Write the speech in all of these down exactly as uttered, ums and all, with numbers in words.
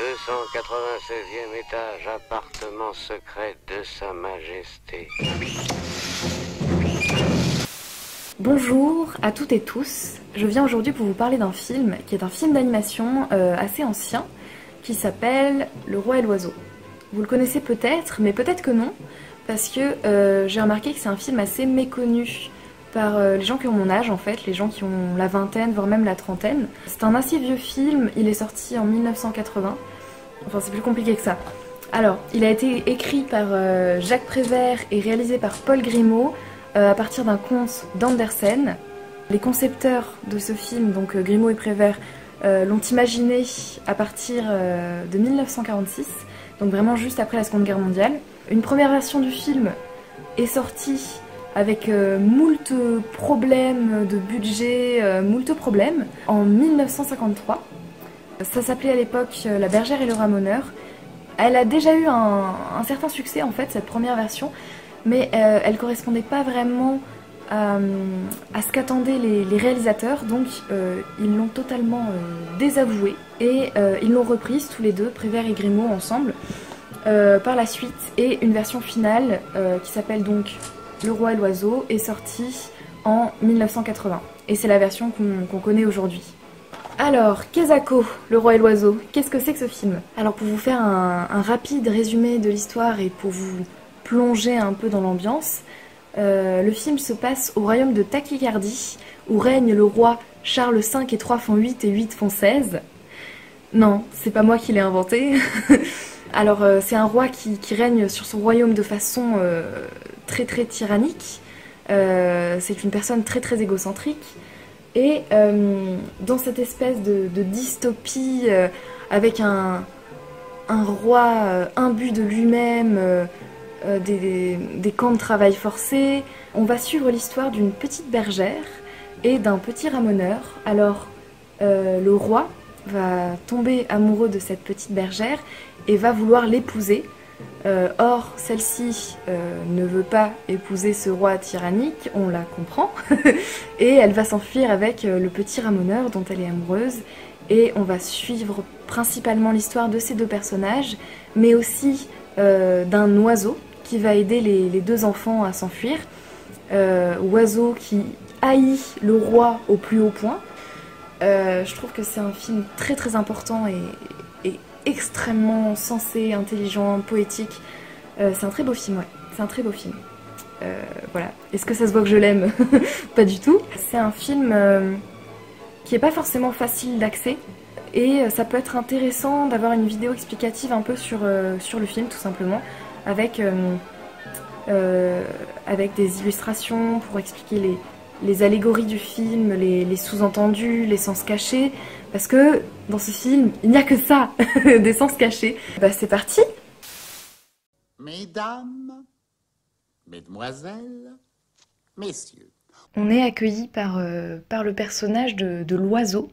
deux cent quatre-vingt-seizième étage, appartement secret de Sa Majesté. Bonjour à toutes et tous, je viens aujourd'hui pour vous parler d'un film qui est un film d'animation euh, assez ancien qui s'appelle Le Roi et l'Oiseau. Vous le connaissez peut-être, mais peut-être que non, parce que euh, j'ai remarqué que c'est un film assez méconnu par euh, les gens qui ont mon âge en fait, les gens qui ont la vingtaine, voire même la trentaine. C'est un assez vieux film, il est sorti en mille neuf cent quatre-vingts, enfin c'est plus compliqué que ça. Alors, il a été écrit par euh, Jacques Prévert et réalisé par Paul Grimaud euh, à partir d'un conte d'Andersen. Les concepteurs de ce film, donc euh, Grimaud et Prévert, euh, l'ont imaginé à partir euh, de mille neuf cent quarante-six, donc vraiment juste après la Seconde Guerre mondiale. Une première version du film est sortie avec euh, moult problèmes de budget, euh, moult problèmes, en mille neuf cent cinquante-trois. Ça s'appelait à l'époque euh, La Bergère et le Ramoneur. Elle a déjà eu un, un certain succès en fait, cette première version, mais euh, elle correspondait pas vraiment à, à ce qu'attendaient les, les réalisateurs, donc euh, ils l'ont totalement euh, désavouée et euh, ils l'ont reprise tous les deux, Prévert et Grimaud ensemble, euh, par la suite, et une version finale euh, qui s'appelle donc Le Roi et l'Oiseau est sortie en mille neuf cent quatre-vingts, et c'est la version qu'on qu'on connaît aujourd'hui. Alors, Kezako, Le Roi et l'Oiseau, qu'est-ce que c'est que ce film? Alors pour vous faire un, un rapide résumé de l'histoire et pour vous plonger un peu dans l'ambiance, euh, le film se passe au royaume de Tachycardie, où règne le roi Charles cinq et trois font huit et huit font seize. Non, c'est pas moi qui l'ai inventé. Alors euh, c'est un roi qui, qui règne sur son royaume de façon euh, très très tyrannique. Euh, c'est une personne très très égocentrique. Et euh, dans cette espèce de, de dystopie euh, avec un, un roi euh, imbu de lui-même, euh, euh, des, des, des camps de travail forcés, on va suivre l'histoire d'une petite bergère et d'un petit ramoneur. Alors euh, le roi va tomber amoureux de cette petite bergère et va vouloir l'épouser. Euh, or, celle-ci euh, ne veut pas épouser ce roi tyrannique, on la comprend, et elle va s'enfuir avec euh, le petit ramoneur dont elle est amoureuse, et on va suivre principalement l'histoire de ces deux personnages, mais aussi euh, d'un oiseau qui va aider les, les deux enfants à s'enfuir, euh, oiseau qui haït le roi au plus haut point. Euh, je trouve que c'est un film très très important et, et extrêmement sensé, intelligent, poétique. Euh, c'est un très beau film, ouais. C'est un très beau film. Euh, voilà. Est-ce que ça se voit que je l'aime? Pas du tout. C'est un film euh, qui est pas forcément facile d'accès et euh, ça peut être intéressant d'avoir une vidéo explicative un peu sur, euh, sur le film, tout simplement, avec, euh, euh, avec des illustrations pour expliquer les, les allégories du film, les, les sous-entendus, les sens cachés, parce que dans ce film, il n'y a que ça, des sens cachés. Bah c'est parti. Mesdames, mesdemoiselles, messieurs. On est accueilli par, euh, par le personnage de, de l'oiseau.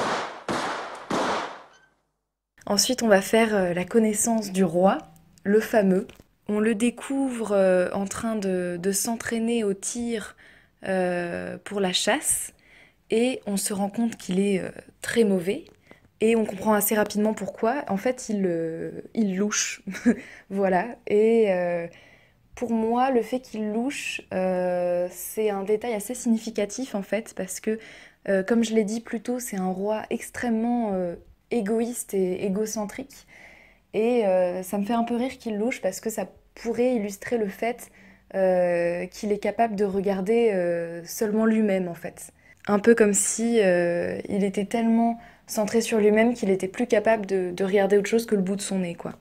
Ensuite, on va faire euh, la connaissance du roi, le fameux. On le découvre euh, en train de, de s'entraîner au tir euh, pour la chasse. Et on se rend compte qu'il est euh, très mauvais. Et on comprend assez rapidement pourquoi. En fait, il, euh, il louche. Voilà. Et euh, pour moi, le fait qu'il louche, euh, c'est un détail assez significatif, en fait, parce que, euh, comme je l'ai dit plus tôt, c'est un roi extrêmement euh, égoïste et égocentrique. Et euh, ça me fait un peu rire qu'il louche, parce que ça pourrait illustrer le fait euh, qu'il est capable de regarder euh, seulement lui-même, en fait. Un peu comme si euh, il était tellement centré sur lui-même qu'il était plus capable de, de regarder autre chose que le bout de son nez, quoi.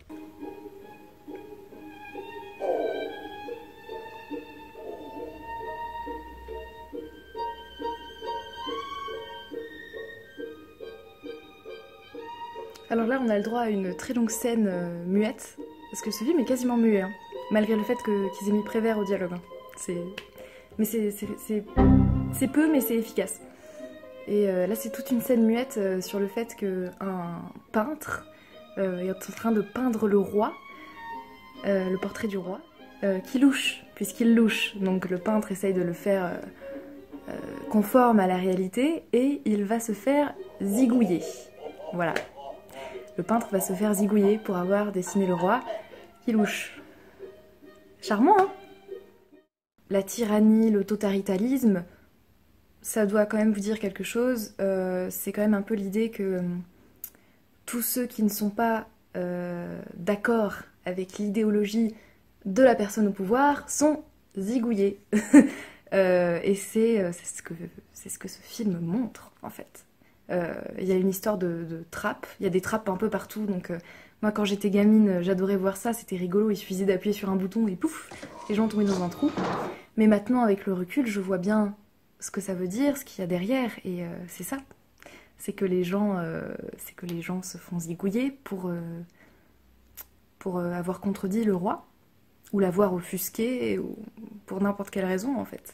Alors là, on a le droit à une très longue scène euh, muette, parce que ce film est quasiment muet, hein, malgré le fait que, qu'ils aient mis Prévert au dialogue. Hein. C'est... Mais c'est, c'est, c'est... c'est peu, mais c'est efficace. Et euh, là, c'est toute une scène muette euh, sur le fait qu'un peintre euh, est en train de peindre le roi, euh, le portrait du roi, euh, qui louche, puisqu'il louche. Donc le peintre essaye de le faire euh, euh, conforme à la réalité, et il va se faire zigouiller. Voilà. le peintre va se faire zigouiller pour avoir dessiné le roi qui louche. Charmant, hein? La tyrannie, l'autoritarisme, ça doit quand même vous dire quelque chose. Euh, c'est quand même un peu l'idée que euh, tous ceux qui ne sont pas euh, d'accord avec l'idéologie de la personne au pouvoir sont zigouillés. euh, et c'est ce que, c'est ce que ce film montre, en fait. Il euh, y a une histoire de, de trappes, il y a des trappes un peu partout, donc euh, moi quand j'étais gamine, j'adorais voir ça, c'était rigolo, il suffisait d'appuyer sur un bouton et pouf, les gens tombaient dans un trou. Mais maintenant, avec le recul, je vois bien ce que ça veut dire, ce qu'il y a derrière, et euh, c'est ça. C'est que les gens, euh, c'est que les gens se font zigouiller pour, euh, pour euh, avoir contredit le roi, ou l'avoir offusqué, ou pour n'importe quelle raison en fait.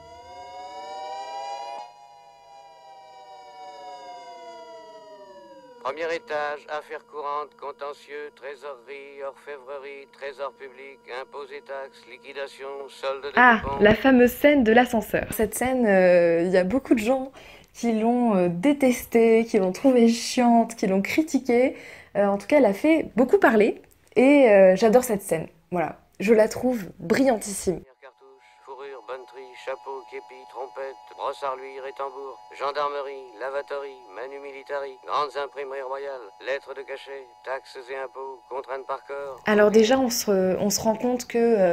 Premier étage, affaires courantes, contentieux, trésorerie, orfèvrerie, trésor public, impôts et taxes, liquidation, solde de Ah, coupons. la fameuse scène de l'ascenseur. Cette scène, il euh, y a beaucoup de gens qui l'ont euh, détestée, qui l'ont trouvée chiante, qui l'ont critiquée. Euh, en tout cas, elle a fait beaucoup parler et euh, j'adore cette scène. Voilà, je la trouve brillantissime. Fourrure, bonneterie, chapeau, képi, trompette, brosse à reluire et tambour, gendarmerie, lavatory, manu militari, grandes imprimeries royales, lettres de cachet, taxes et impôts, contraintes par corps. Alors déjà, on se, on se rend compte que euh,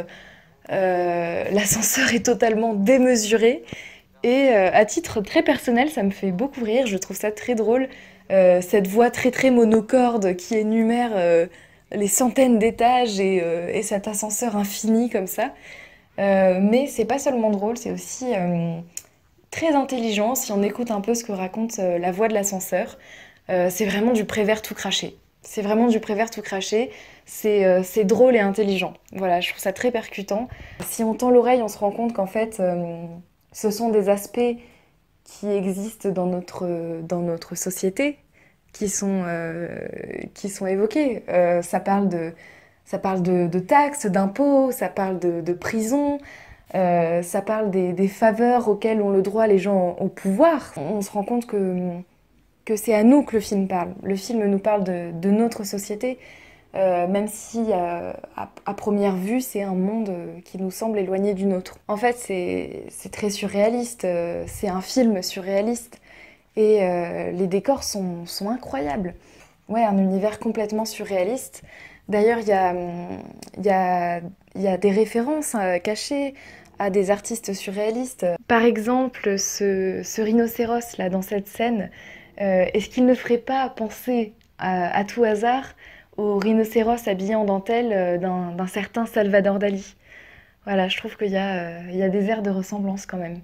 euh, l'ascenseur est totalement démesuré et euh, à titre très personnel, ça me fait beaucoup rire, je trouve ça très drôle, euh, cette voix très très monocorde qui énumère euh, les centaines d'étages et, euh, et cet ascenseur infini comme ça. Euh, mais c'est pas seulement drôle, c'est aussi euh, très intelligent si on écoute un peu ce que raconte euh, la voix de l'ascenseur. Euh, c'est vraiment du Prévert tout craché. C'est vraiment du Prévert tout craché. C'est euh, c'est drôle et intelligent. Voilà, je trouve ça très percutant. Si on tend l'oreille, on se rend compte qu'en fait, euh, ce sont des aspects qui existent dans notre, dans notre société, qui sont, euh, qui sont évoqués. Euh, ça parle de Ça parle de, de taxes, d'impôts, ça parle de, de prison, euh, ça parle des, des faveurs auxquelles ont le droit les gens au pouvoir. On se rend compte que, que c'est à nous que le film parle. Le film nous parle de, de notre société, euh, même si euh, à, à première vue c'est un monde qui nous semble éloigné du nôtre. En fait c'est très surréaliste, euh, c'est un film surréaliste et euh, les décors sont, sont incroyables. Ouais, un univers complètement surréaliste. D'ailleurs, il y a, y a, y a des références euh, cachées à des artistes surréalistes. Par exemple, ce, ce rhinocéros là dans cette scène, euh, est-ce qu'il ne ferait pas penser à, à tout hasard au rhinocéros habillé en dentelle euh, d'un d'un certain Salvador Dali? Voilà, je trouve qu'il y a, euh, il y a des airs de ressemblance quand même.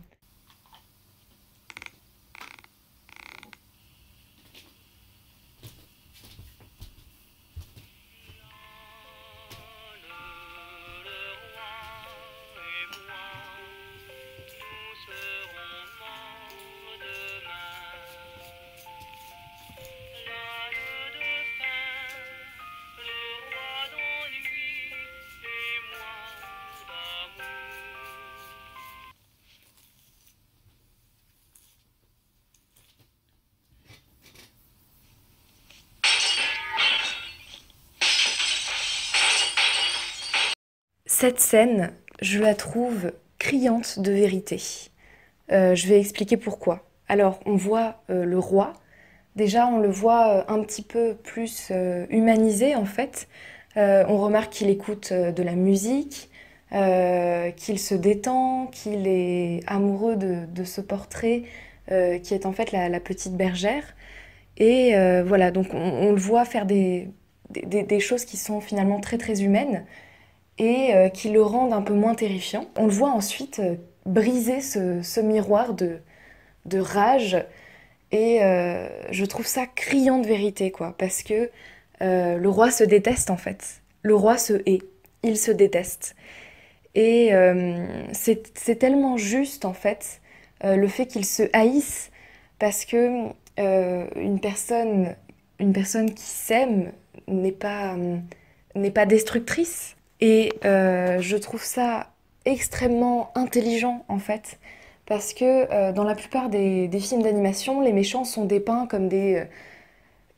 Cette scène, je la trouve criante de vérité. Euh, je vais expliquer pourquoi. Alors, on voit euh, le roi. Déjà, on le voit euh, un petit peu plus euh, humanisé, en fait. Euh, on remarque qu'il écoute euh, de la musique, euh, qu'il se détend, qu'il est amoureux de, de ce portrait euh, qui est en fait la, la petite bergère. Et euh, voilà, donc on, on le voit faire des, des, des choses qui sont finalement très très humaines et euh, qui le rendent un peu moins terrifiant. On le voit ensuite euh, briser ce, ce miroir de, de rage et euh, je trouve ça criant de vérité, quoi, parce que euh, le roi se déteste en fait. Le roi se hait, il se déteste. Et euh, c'est c'est tellement juste en fait, euh, le fait qu'il se haïsse, parce que euh, une personne, une personne qui s'aime n'est pas, n'est pas destructrice. Et euh, je trouve ça extrêmement intelligent en fait, parce que euh, dans la plupart des, des films d'animation, les méchants sont dépeints comme des,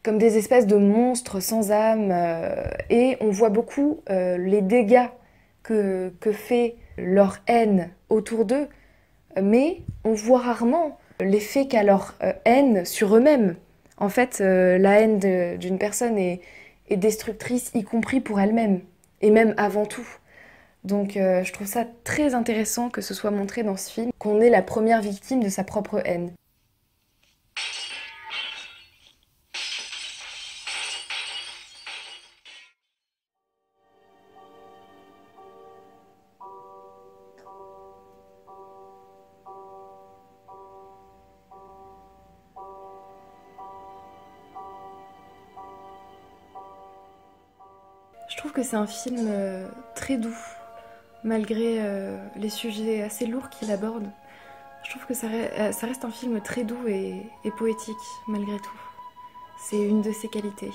comme des espèces de monstres sans âme, euh, et on voit beaucoup euh, les dégâts que, que fait leur haine autour d'eux, mais on voit rarement l'effet qu'a leur euh, haine sur eux-mêmes. En fait, euh, la haine de- d'une personne est, est destructrice, y compris pour elle-même, et même avant tout. Donc euh, je trouve ça très intéressant que ce soit montré dans ce film, qu'on est la première victime de sa propre haine. Je trouve que c'est un film euh, très doux, malgré euh, les sujets assez lourds qu'il aborde. Je trouve que ça, re- euh, ça reste un film très doux et, et poétique, malgré tout. C'est une de ses qualités.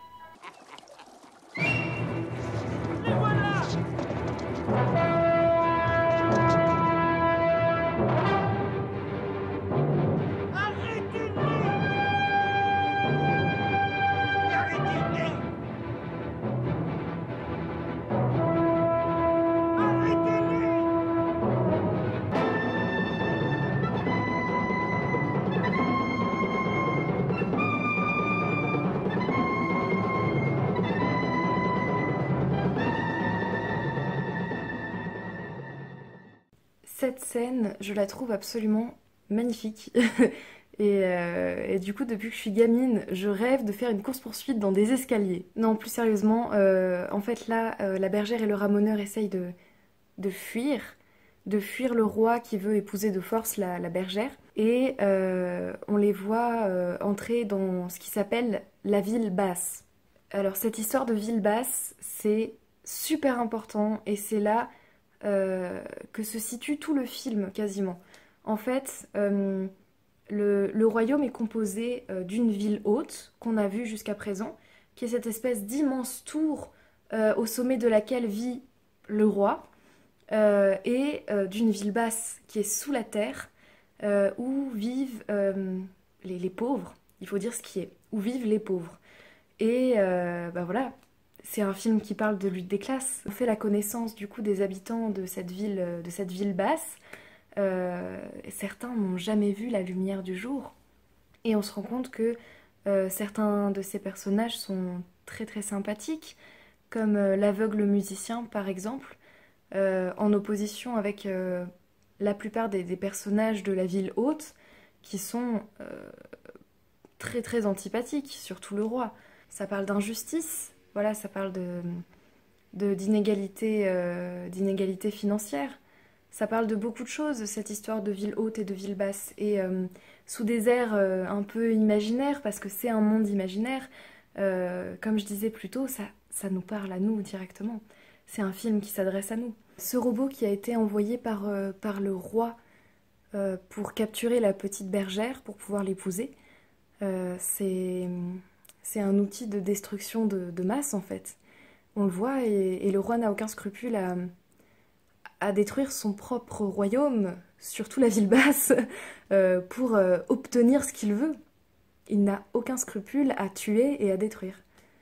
Cette scène, je la trouve absolument magnifique. Et, euh, et du coup, depuis que je suis gamine, je rêve de faire une course-poursuite dans des escaliers. Non, plus sérieusement, euh, en fait là, euh, la bergère et le ramoneur essayent de, de fuir, de fuir le roi qui veut épouser de force la, la bergère. Et euh, on les voit euh, entrer dans ce qui s'appelle la ville basse. Alors cette histoire de ville basse, c'est super important et c'est là euh, que se situe tout le film quasiment. En fait, euh, le, le royaume est composé euh, d'une ville haute qu'on a vue jusqu'à présent, qui est cette espèce d'immense tour euh, au sommet de laquelle vit le roi, euh, et euh, d'une ville basse qui est sous la terre, euh, où vivent euh, les, les pauvres, il faut dire ce qui est, où vivent les pauvres. Et euh, bah voilà, c'est un film qui parle de lutte des classes. On fait la connaissance du coup des habitants de cette ville, de cette ville basse. Euh, certains n'ont jamais vu la lumière du jour. Et on se rend compte que euh, certains de ces personnages sont très très sympathiques, comme euh, l'aveugle musicien par exemple, euh, en opposition avec euh, la plupart des, des personnages de la ville haute, qui sont euh, très très antipathiques, surtout le roi. Ça parle d'injustice, voilà, ça parle de, de- d'inégalité, euh, d'inégalité financière. Ça parle de beaucoup de choses, cette histoire de ville haute et de ville basse. Et euh, sous des airs euh, un peu imaginaires, parce que c'est un monde imaginaire, euh, comme je disais plus tôt, ça, ça nous parle à nous directement. C'est un film qui s'adresse à nous. Ce robot qui a été envoyé par, euh, par le roi euh, pour capturer la petite bergère, pour pouvoir l'épouser, euh, c'est, c'est un outil de destruction de, de masse en fait. On le voit et, et le roi n'a aucun scrupule à, à détruire son propre royaume, surtout la ville basse, euh, pour euh, obtenir ce qu'il veut. Il n'a aucun scrupule à tuer et à détruire.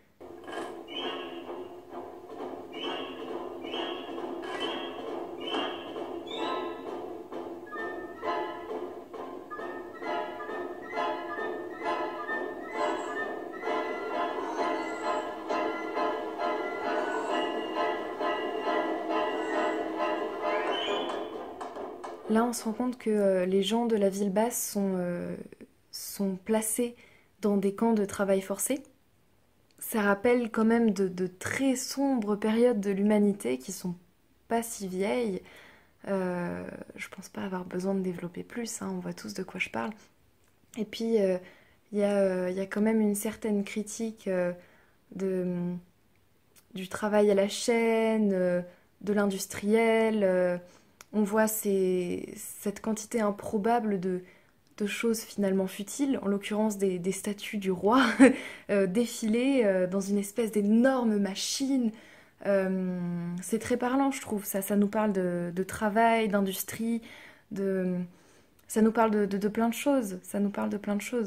Là, on se rend compte que euh, les gens de la ville basse sont, euh, sont placés dans des camps de travail forcé. Ça rappelle quand même de, de très sombres périodes de l'humanité qui sont pas si vieilles. Euh, je pense pas avoir besoin de développer plus, hein, on voit tous de quoi je parle. Et puis, il euh, y, a, euh, y a quand même une certaine critique euh, de, du travail à la chaîne, euh, de l'industriel. euh, on voit ces- cette quantité improbable de, de choses finalement futiles, en l'occurrence des, des statues du roi, euh, défiler euh, dans une espèce d'énorme machine. Euh, c'est très parlant, je trouve. Ça, ça nous parle de, de travail, d'industrie, de... ça nous parle de, de- de plein de choses. Ça nous parle de plein de choses.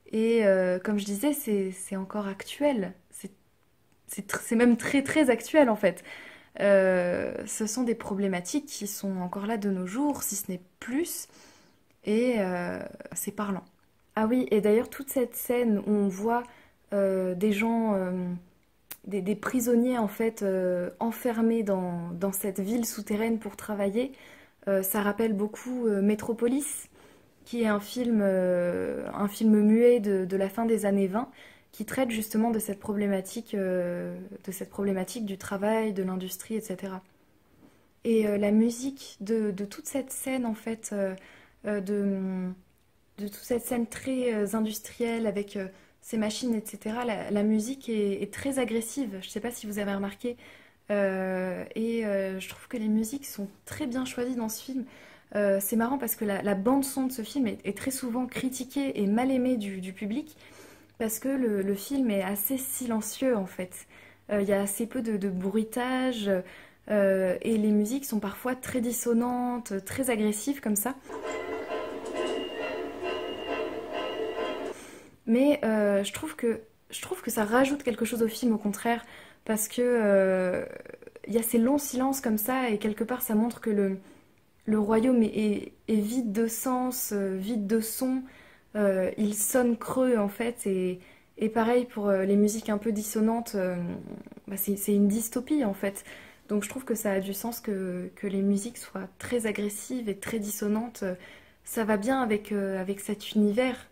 Et euh, comme je disais, c'est c'est encore actuel. C'est c'est tr- c'est même très très actuel en fait. Euh, ce sont des problématiques qui sont encore là de nos jours, si ce n'est plus, et euh, c'est parlant. Ah oui, et d'ailleurs toute cette scène où on voit euh, des gens, euh, des, des prisonniers en fait euh, enfermés dans, dans cette ville souterraine pour travailler, euh, ça rappelle beaucoup euh, Metropolis, qui est un film, euh, un film muet de, de la fin des années vingt, qui traite justement de cette problématique, euh, de cette problématique du travail, de l'industrie, et cetera. Et euh, la musique de, de toute cette scène, en fait, euh, euh, de, de toute cette scène très euh, industrielle avec euh, ces machines, et cetera, la, la musique est, est très agressive. Je ne sais pas si vous avez remarqué. Euh, et euh, je trouve que les musiques sont très bien choisies dans ce film. Euh, c'est marrant parce que la, la bande-son de ce film est, est très souvent critiquée et mal aimée du, du public parce que le, le film est assez silencieux en fait. Euh, Il y a assez peu de, de bruitage euh, et les musiques sont parfois très dissonantes, très agressives comme ça. Mais euh, je trouve que, je trouve que ça rajoute quelque chose au film au contraire parce que euh, il y a ces longs silences comme ça et quelque part ça montre que le, le royaume est, est- est vide de sens, euh, vide de son. Euh, il sonne creux en fait. Et, et pareil pour euh, les musiques un peu dissonantes, euh, bah, c'est, c'est une dystopie en fait. Donc je trouve que ça a du sens que, que les musiques soient très agressives et très dissonantes. Ça va bien avec, euh, avec cet univers.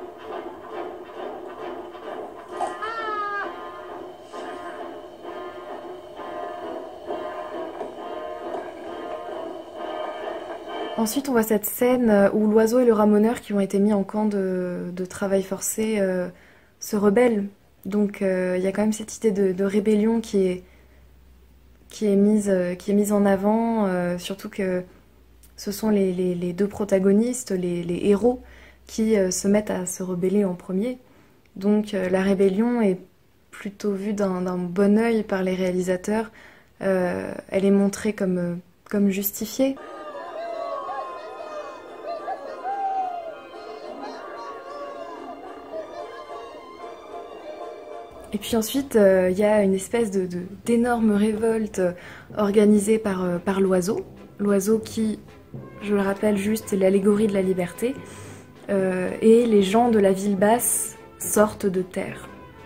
Ensuite, on voit cette scène euh, où l'oiseau et le ramoneur qui ont été mis en camp de, de travail forcé euh, se rebellent. Donc euh, il y a quand même cette idée de, de rébellion qui est, qui est mise, euh, qui est mise en avant, euh, surtout que ce sont les, les- les deux protagonistes, les, les héros, qui euh, se mettent à se rebeller en premier. Donc euh, la rébellion est plutôt vue d'un d'un bon œil par les réalisateurs. Euh, elle est montrée comme, euh, comme justifiée. Et puis ensuite, euh, il y a une espèce de, de- d'énorme révolte euh, organisée par, euh, par l'oiseau. L'oiseau qui, je le rappelle juste, est l'allégorie de la liberté. Euh, et les gens de la ville basse sortent de terre.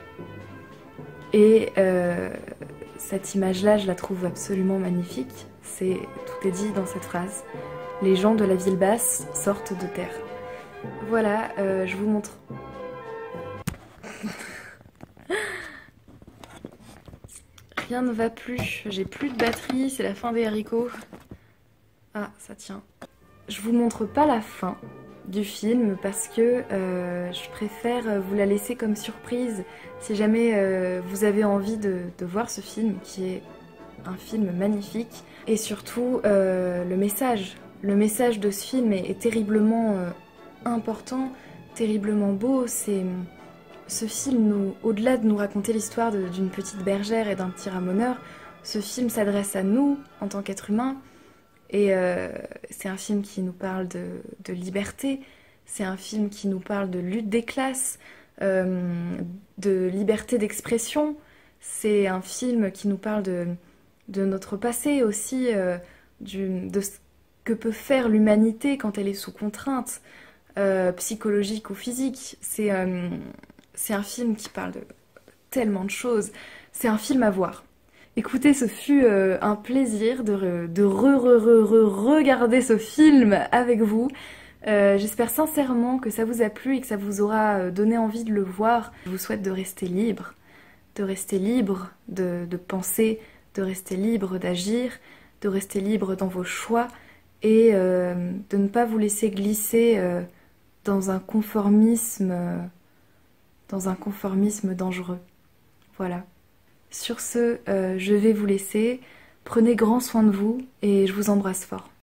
Et euh, cette image-là, je la trouve absolument magnifique. C'est, tout est dit dans cette phrase. Les gens de la ville basse sortent de terre. Voilà, euh, je vous montre. Rien ne va plus, j'ai plus de batterie, c'est la fin des haricots. Ah, ça tient. Je vous montre pas la fin du film parce que euh, je préfère vous la laisser comme surprise si jamais euh, vous avez envie de, de voir ce film qui est un film magnifique. Et surtout, euh, le message. Le message de ce film est, est terriblement euh, important, terriblement beau. C'est... Ce film, nous, au-delà de nous raconter l'histoire de- d'une petite bergère et d'un petit ramoneur, ce film s'adresse à nous en tant qu'êtres humains. Et euh, c'est un film qui nous parle de, de liberté, c'est un film qui nous parle de lutte des classes, euh, de liberté d'expression. C'est un film qui nous parle de, de notre passé aussi, euh, du- de ce que peut faire l'humanité quand elle est sous contrainte, euh, psychologique ou physique. C'est euh, c'est un film qui parle de tellement de choses. C'est un film à voir. Écoutez, ce fut euh, un plaisir de, re, de re, re, re, re, regarder ce film avec vous. Euh, J'espère sincèrement que ça vous a plu et que ça vous aura euh, donné envie de le voir. Je vous souhaite de rester libre, de rester libre de, de penser, de rester libre d'agir, de rester libre dans vos choix et euh, de ne pas vous laisser glisser euh, dans un conformisme, euh, dans un conformisme dangereux. Voilà. Sur ce, euh, je vais vous laisser. Prenez grand soin de vous et je vous embrasse fort.